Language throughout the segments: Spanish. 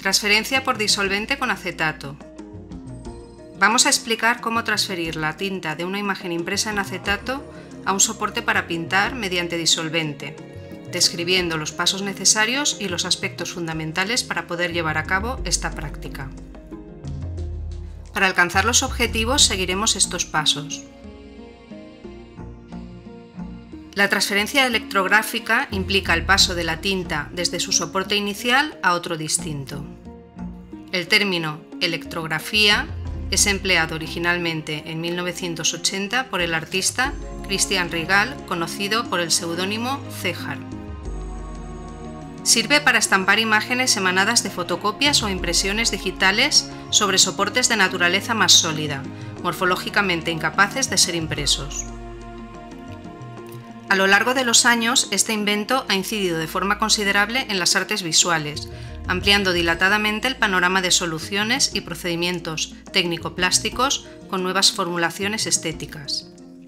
Transferencia por disolvente con acetato. Vamos a explicar cómo transferir la tinta de una imagen impresa en acetato a un soporte para pintar mediante disolvente, describiendo los pasos necesarios y los aspectos fundamentales para poder llevar a cabo esta práctica. Para alcanzar los objetivos seguiremos estos pasos. La transferencia electrográfica implica el paso de la tinta desde su soporte inicial a otro distinto. El término electrografía es empleado originalmente en 1980 por el artista Christian Rigal, conocido por el seudónimo Cejar. Sirve para estampar imágenes emanadas de fotocopias o impresiones digitales sobre soportes de naturaleza más sólida, morfológicamente incapaces de ser impresos. A lo largo de los años, este invento ha incidido de forma considerable en las artes visuales, ampliando dilatadamente el panorama de soluciones y procedimientos técnico-plásticos con nuevas formulaciones estéticas.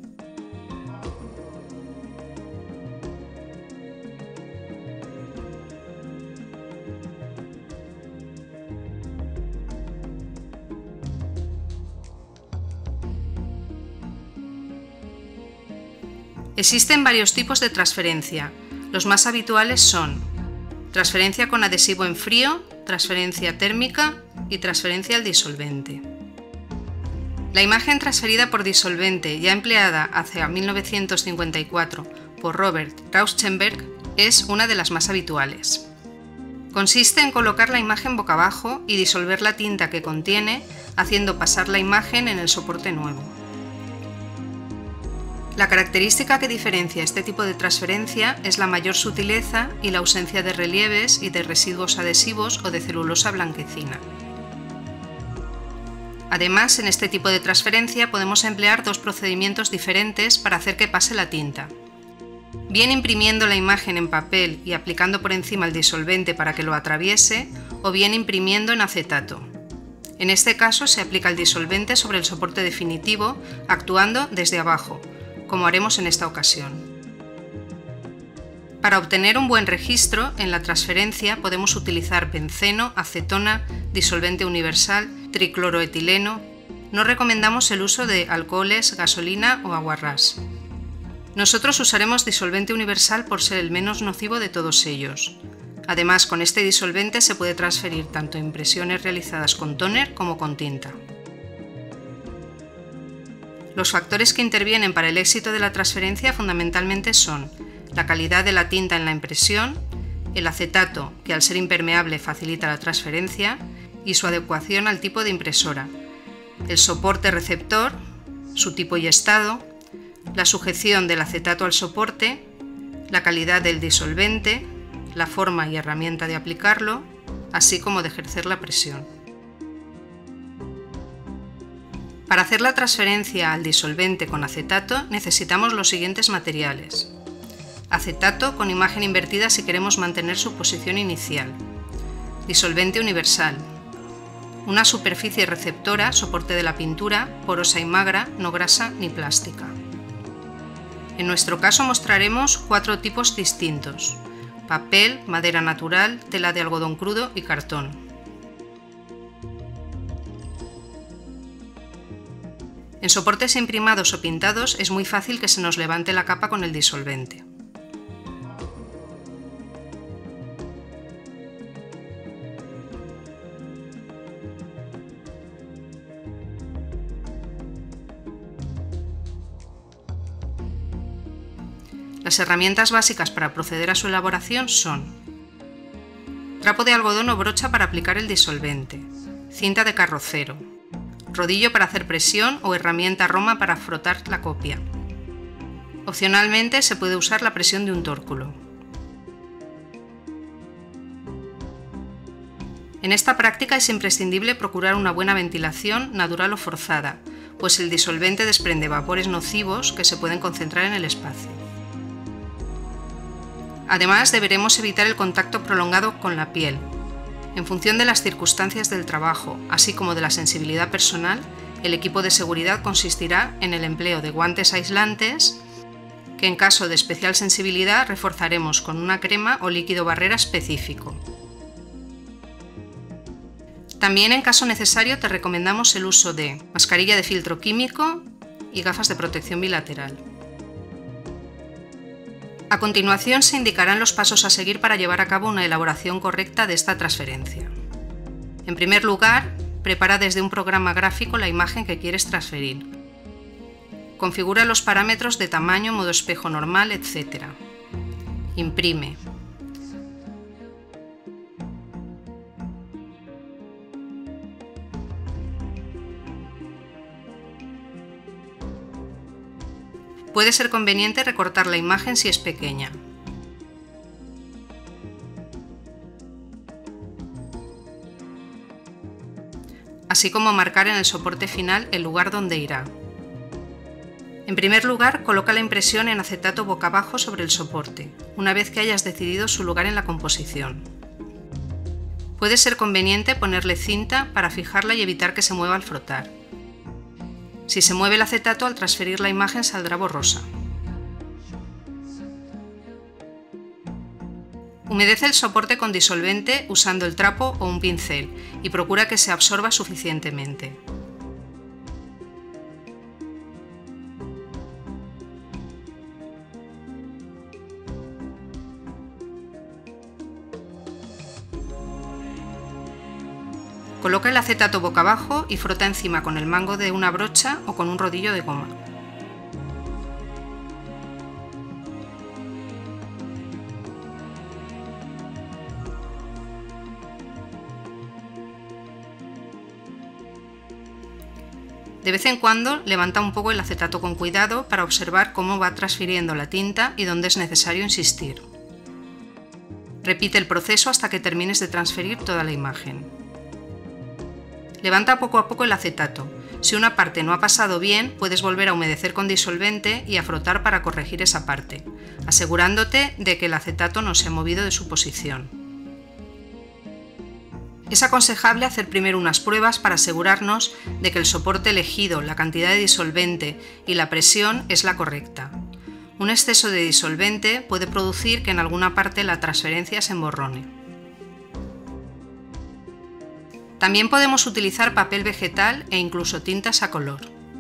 Existen varios tipos de transferencia. Los más habituales son transferencia con adhesivo en frío, transferencia térmica y transferencia al disolvente. La imagen transferida por disolvente, ya empleada hacia 1954 por Robert Rauschenberg, es una de las más habituales. Consiste en colocar la imagen boca abajo y disolver la tinta que contiene, haciendo pasar la imagen en el soporte nuevo. La característica que diferencia este tipo de transferencia es la mayor sutileza y la ausencia de relieves y de residuos adhesivos o de celulosa blanquecina. Además, en este tipo de transferencia podemos emplear dos procedimientos diferentes para hacer que pase la tinta. Bien imprimiendo la imagen en papel y aplicando por encima el disolvente para que lo atraviese, o bien imprimiendo en acetato. En este caso se aplica el disolvente sobre el soporte definitivo, actuando desde abajo, como haremos en esta ocasión. Para obtener un buen registro en la transferencia podemos utilizar benceno, acetona, disolvente universal, tricloroetileno. No recomendamos el uso de alcoholes, gasolina o aguarrás. Nosotros usaremos disolvente universal por ser el menos nocivo de todos ellos. Además, con este disolvente se puede transferir tanto impresiones realizadas con tóner como con tinta. Los factores que intervienen para el éxito de la transferencia fundamentalmente son la calidad de la tinta en la impresión, el acetato, que al ser impermeable facilita la transferencia, y su adecuación al tipo de impresora, el soporte receptor, su tipo y estado, la sujeción del acetato al soporte, la calidad del disolvente, la forma y herramienta de aplicarlo, así como de ejercer la presión. Para hacer la transferencia al disolvente con acetato necesitamos los siguientes materiales. Acetato con imagen invertida si queremos mantener su posición inicial. Disolvente universal. Una superficie receptora, soporte de la pintura, porosa y magra, no grasa ni plástica. En nuestro caso mostraremos 4 tipos distintos: papel, madera natural, tela de algodón crudo y cartón. En soportes imprimados o pintados es muy fácil que se nos levante la capa con el disolvente. Las herramientas básicas para proceder a su elaboración son trapo de algodón o brocha para aplicar el disolvente, cinta de carrocero, rodillo para hacer presión o herramienta roma para frotar la copia. Opcionalmente se puede usar la presión de un tórculo. En esta práctica es imprescindible procurar una buena ventilación natural o forzada, pues el disolvente desprende vapores nocivos que se pueden concentrar en el espacio. Además, deberemos evitar el contacto prolongado con la piel. En función de las circunstancias del trabajo, así como de la sensibilidad personal, el equipo de seguridad consistirá en el empleo de guantes aislantes, que en caso de especial sensibilidad reforzaremos con una crema o líquido barrera específico. También, en caso necesario, te recomendamos el uso de mascarilla de filtro químico y gafas de protección bilateral. A continuación se indicarán los pasos a seguir para llevar a cabo una elaboración correcta de esta transferencia. En primer lugar, prepara desde un programa gráfico la imagen que quieres transferir. Configura los parámetros de tamaño, modo espejo normal, etc. Imprime. Puede ser conveniente recortar la imagen si es pequeña. Así como marcar en el soporte final el lugar donde irá. En primer lugar, coloca la impresión en acetato boca abajo sobre el soporte, una vez que hayas decidido su lugar en la composición. Puede ser conveniente ponerle cinta para fijarla y evitar que se mueva al frotar. Si se mueve el acetato, al transferir la imagen saldrá borrosa. Humedece el soporte con disolvente usando el trapo o un pincel y procura que se absorba suficientemente. Coloca el acetato boca abajo y frota encima con el mango de una brocha o con un rodillo de goma. De vez en cuando levanta un poco el acetato con cuidado para observar cómo va transfiriendo la tinta y dónde es necesario insistir. Repite el proceso hasta que termines de transferir toda la imagen. Levanta poco a poco el acetato. Si una parte no ha pasado bien, puedes volver a humedecer con disolvente y a frotar para corregir esa parte, asegurándote de que el acetato no se ha movido de su posición. Es aconsejable hacer primero unas pruebas para asegurarnos de que el soporte elegido, la cantidad de disolvente y la presión es la correcta. Un exceso de disolvente puede producir que en alguna parte la transferencia se emborrone. También podemos utilizar papel vegetal e incluso tintas a color.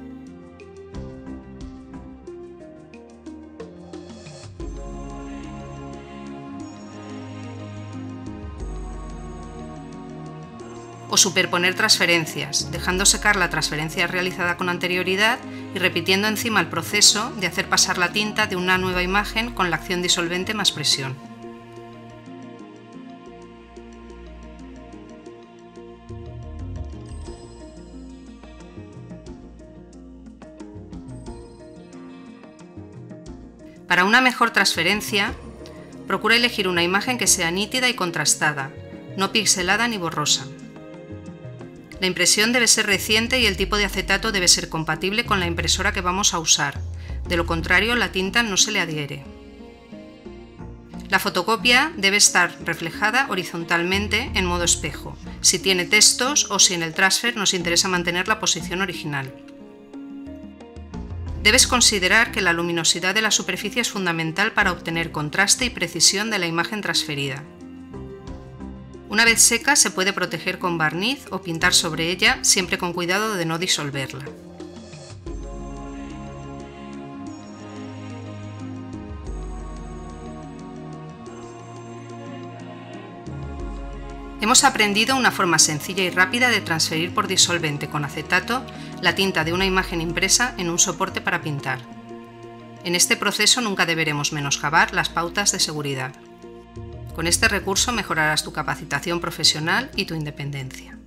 O superponer transferencias, dejando secar la transferencia realizada con anterioridad y repitiendo encima el proceso de hacer pasar la tinta de una nueva imagen con la acción disolvente más presión. Para una mejor transferencia, procura elegir una imagen que sea nítida y contrastada, no pixelada ni borrosa. La impresión debe ser reciente y el tipo de acetato debe ser compatible con la impresora que vamos a usar, de lo contrario la tinta no se le adhiere. La fotocopia debe estar reflejada horizontalmente en modo espejo, si tiene textos o si en el transfer nos interesa mantener la posición original. Debes considerar que la luminosidad de la superficie es fundamental para obtener contraste y precisión de la imagen transferida. Una vez seca se puede proteger con barniz o pintar sobre ella, siempre con cuidado de no disolverla. Hemos aprendido una forma sencilla y rápida de transferir por disolvente con acetato la tinta de una imagen impresa en un soporte para pintar. En este proceso nunca deberemos menoscabar las pautas de seguridad. Con este recurso mejorarás tu capacitación profesional y tu independencia.